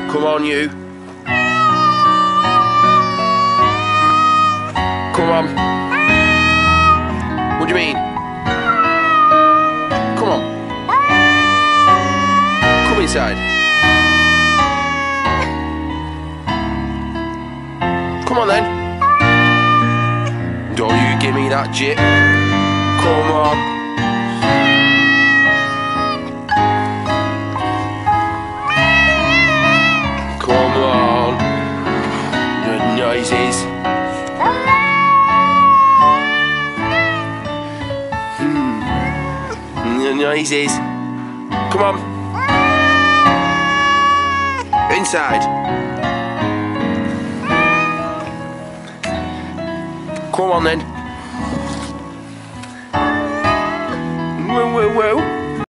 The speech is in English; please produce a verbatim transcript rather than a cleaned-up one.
Come on, you. Come on. What do you mean? Come on. Come inside. Come on then. Don't you give me that jit. Come on. Come on. The noises. The noises. Come on. Inside. Come on then. Whoa, whoa, whoa.